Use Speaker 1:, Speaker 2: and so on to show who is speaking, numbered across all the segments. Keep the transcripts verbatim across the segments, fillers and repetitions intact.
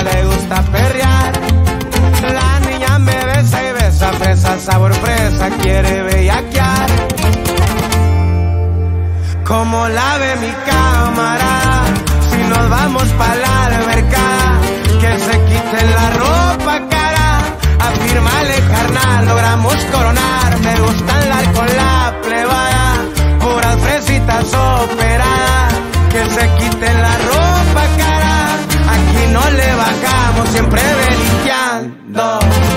Speaker 1: fiesta le gusta perrear. La niña me besa y besa, fresa, sabor fresa, quiere bellaquear. Como la ve mi camarada, si nos vamos pa' la albercada, que se quiten la ropa cara, afírmale carnal, logramos coronar. Me gusta andar con la plebada, puras fresitas operadas, que se quiten la ropa cara, aquí no le bajamos, siempre belicando.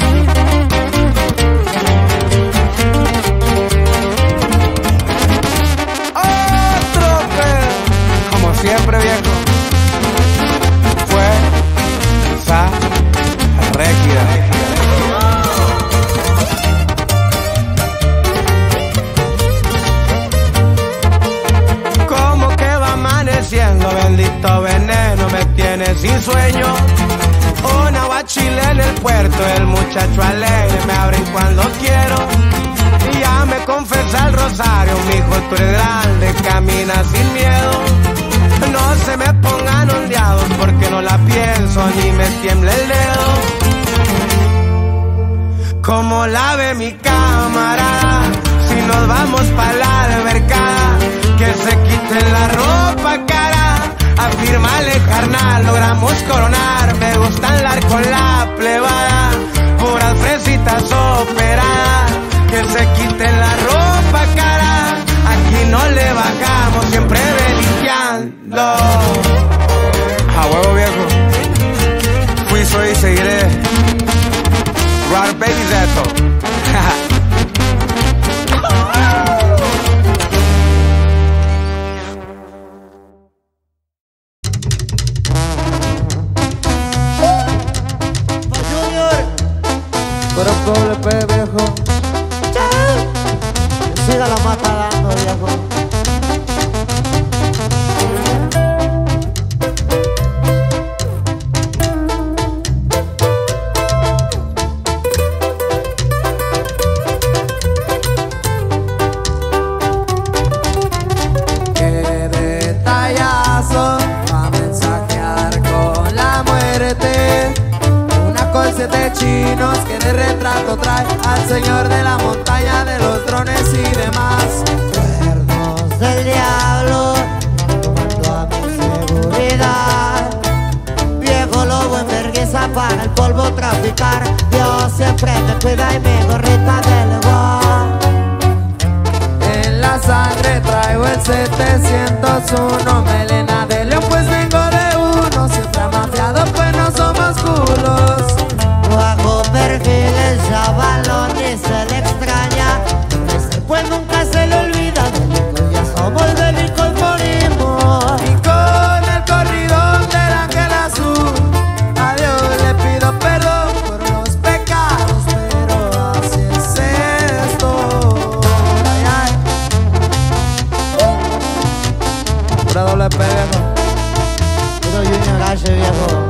Speaker 1: Siempre viejo, fue esa réquida. Como que va amaneciendo, bendito veneno me tiene sin sueño. Una guachile en el puerto, el muchacho alegre me abren cuando quiero. Y ya me confesa el rosario, mijo, tú eres grande, camina sin miedo. No se me pongan ondeados porque no la pienso ni me tiembla el dedo. Como la ve mi camarada, si nos vamos pa' la albercada, que se quiten la ropa cara, afírmale carnal, logramos coronar. Me gusta andar con la plebada, puras fresitas operadas, que se quiten la ropa cara, aquí no le bajamos, siempre belicando. A huevo viejo, fui, soy y seguiré. Rod Baby Zeto.
Speaker 2: Pero doble P viejo, siga la mata dando viejo.
Speaker 3: Siete chinos que de retrato trae al señor de la montaña de los drones y demás.
Speaker 2: Cuernos del diablo, junto a mi seguridad. Viejo lobo en vergüenza para el polvo traficar. Dios siempre me cuida y mi gorrita del igual.
Speaker 3: En la sangre traigo el setecientos uno, melena de león pues vengo de uno. Siempre amafiado pues no somos culos.
Speaker 2: Bajo perfil el chavalón y se le extraña, pues nunca se le olvida. Bélicos ya somos, bélicos morimos.
Speaker 3: Y con el corridón del ángel azul, a Dios le pido perdón por los pecados, pero así es esto. Ay, ay.
Speaker 2: Pura doble P viejo, puro Junior H viejo.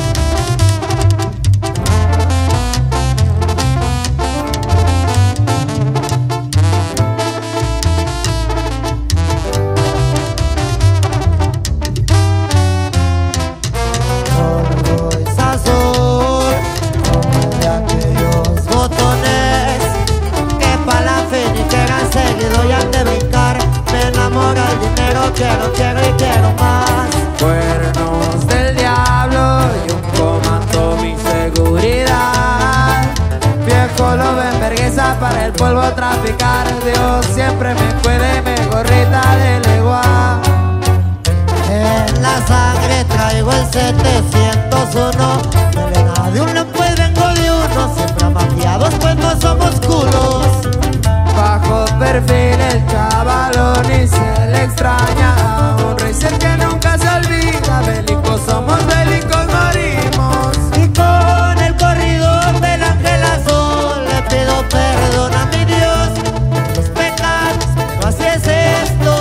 Speaker 3: Quiero, quiero y quiero más. Cuernos del diablo y un comando mi seguridad. Viejo lobo en vergüenza para el polvo traficar. Dios siempre me cuide, me gorrita de legua.
Speaker 2: En la sangre traigo el setecientos uno, melena de uno pues vengo de uno. Siempre amafiados pues no somos culos.
Speaker 3: Bajo perfil el chavalón y se le extraña a un racer que nunca se olvida. Bélicos somos, bélicos morimos.
Speaker 2: Y con el corrido del ángel azul le pido perdón a mi Dios por los pecados, pero así es esto.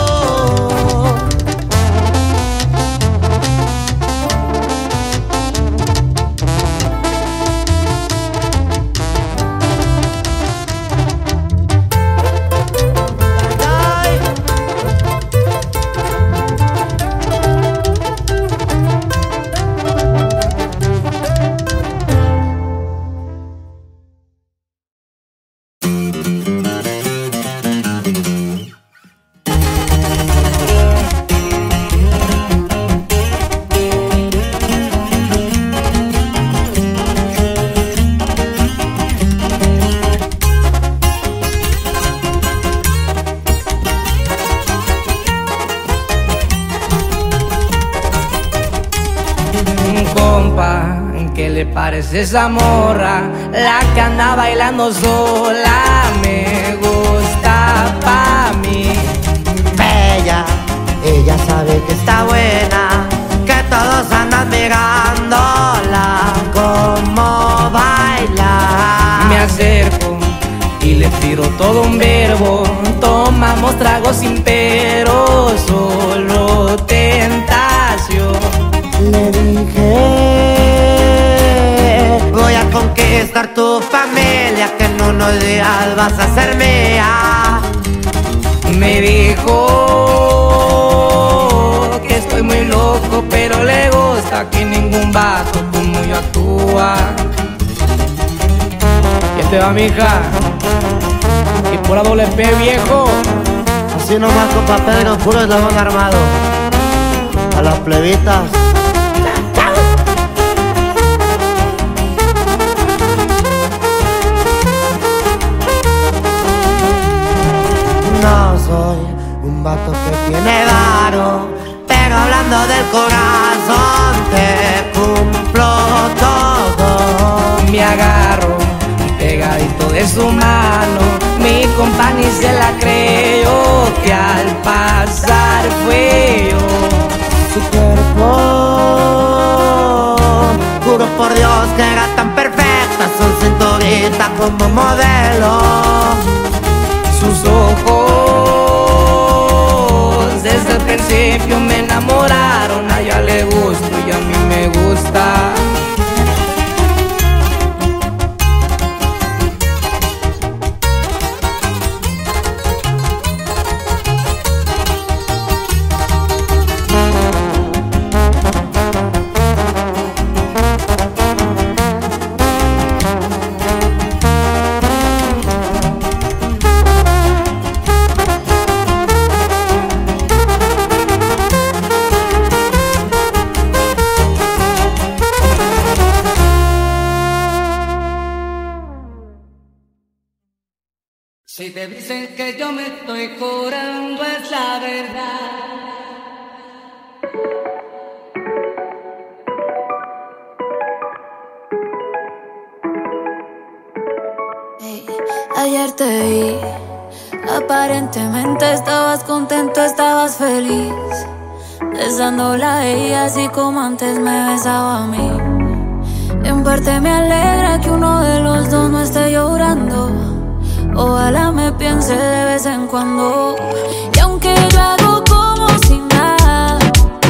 Speaker 3: parece esa morra, la que anda bailando sola. Me gusta pa' mí.
Speaker 2: Bella, ella sabe que está buena, que todos andan mirándola como baila.
Speaker 3: Me acerco y le tiro todo un verbo. Tomamos tragos sin pero, solo tentación.
Speaker 2: Le dije, voy a conquistar tu familia, que en unos días vas a ser mía.
Speaker 3: Me dijo que estoy muy loco, pero le gusta que ningún vato como yo actúa. ¿Quién te va, mija? Y por la doble P, viejo.
Speaker 2: Así nomás, compa Pedro, puro eslabón armado. A las plebitas. No soy un vato que tiene varo, pero hablando del corazón te cumplo todo.
Speaker 3: Me agarro pegadito de su mano, mi compa ni se la creyó, que al pasar fue yo.
Speaker 2: Su cuerpo, juro por Dios que era tan perfecta, su cinturita como modelo.
Speaker 3: Sus ojos desde el principio me enamoraron. A ella le gusto y a mí me gusta.
Speaker 4: Si te dicen que yo me estoy curando es la verdad.
Speaker 5: Hey, ayer te vi, aparentemente estabas contento, estabas feliz, besándola a ella así como antes me besaba a mí. En parte me alegra que uno de los dos no esté llorando. Ojalá me piense de vez en cuando. Y aunque yo hago como si nada,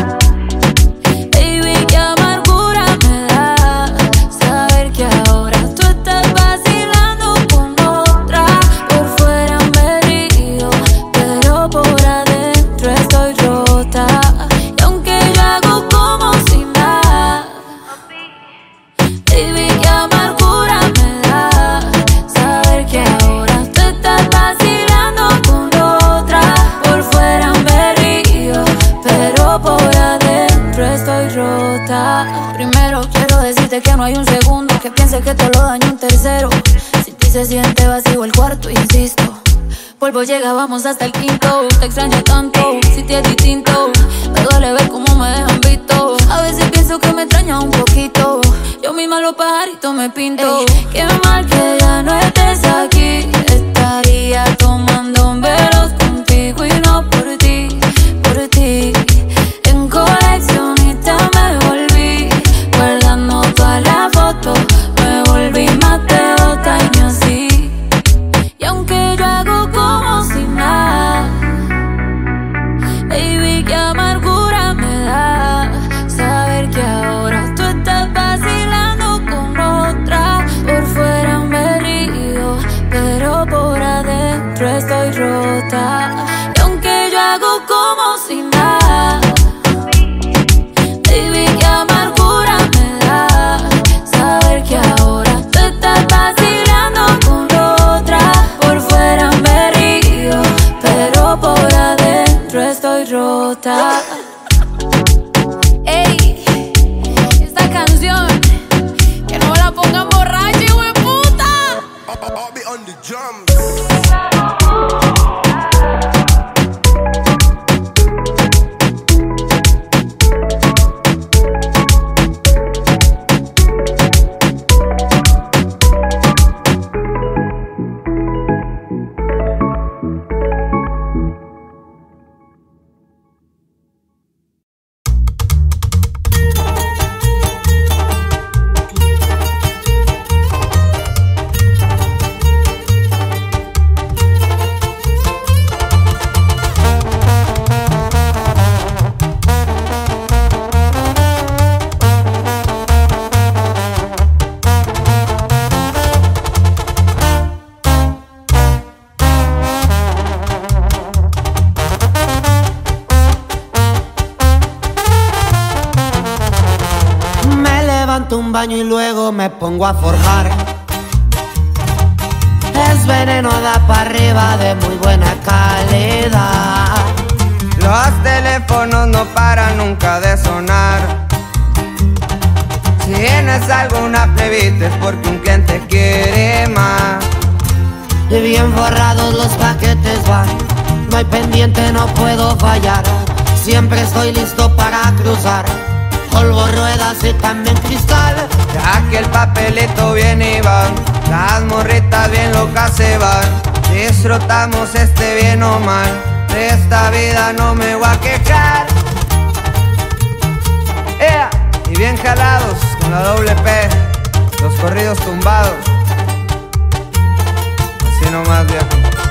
Speaker 5: baby, qué amargura me da saber que ahora tú estás vacilando con otra. Por fuera me río, pero por adentro estoy rota. Y aunque yo hago como si nada, baby, qué amargura me da saber que ahora estoy rota. Primero quiero decirte que no hay un segundo que piense que te lo daño un tercero. Si ti se siente vacío el cuarto, insisto, polvo llega, vamos hasta el quinto. Te extraño tanto, si te es distinto. Me duele ver cómo me dejan visto. A veces pienso que me extraña un poquito. Yo misma los pajaritos me pinto. Ey, qué mal que ya no estés aquí. Estaría tomando velos contigo y no por ti, por ti. En coleccionista me volví, guardando todas las fotos. Me volví más devota y ni así. Y aunque yo hago como si nada, baby, qué amargura me da saber que ahora tú estás vacilando con otra. Por fuera me río, pero por adentro estoy rota. Y aunque yo hago como si nada, baby, qué amargura me da saber que ahora tú estás vacilando con otra. Por fuera me río, pero por adentro estoy rota. Ey, esta canción que no la pongan borracha, hijo de puta.
Speaker 1: I'll be on the drums.
Speaker 2: aguanto un baño y luego me pongo a forjar. Es veneno, da para arriba de muy buena calidad.
Speaker 3: Los teléfonos no paran nunca de sonar. Si no es alguna plebita es porque un cliente quiere más.
Speaker 2: Y bien forrados los paquetes van, no hay pendiente, no puedo fallar. Siempre estoy listo para cruzar, polvo, ruedas y también cristal.
Speaker 3: Ya que el papelito viene y va, las morritas bien locas se van. Disfrutamos este bien o mal, de esta vida no me voy a quejar. ¡Ea! Y bien jalados con la doble P, los corridos tumbados. Así nomás, viejo.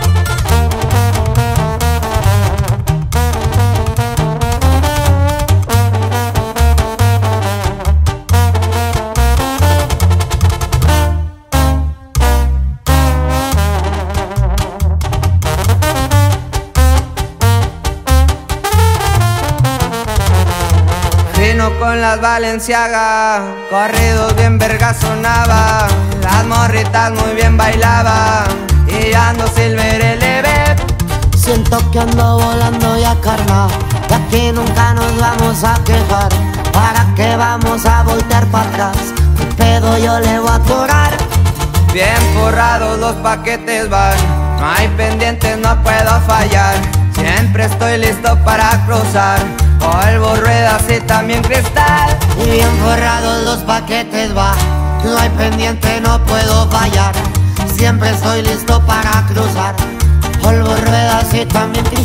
Speaker 3: Vino con las Balenciaga, corridos bien verga sonaba, las morritas muy bien bailaban y ando Silver L B.
Speaker 2: Siento que ando volando ya, carnal, de aquí nunca nos vamos a quejar. ¿Para qué vamos a voltear para atrás? ¿Qué pedo yo le voy a atorar?
Speaker 3: Bien forrados los paquetes van, no hay pendientes, no puedo fallar. Siempre estoy listo para cruzar, polvo, ruedas y también cristal.
Speaker 2: Y bien forrados los paquetes va, no hay pendiente, no puedo fallar. Siempre estoy listo para cruzar, polvo, ruedas y también cristal.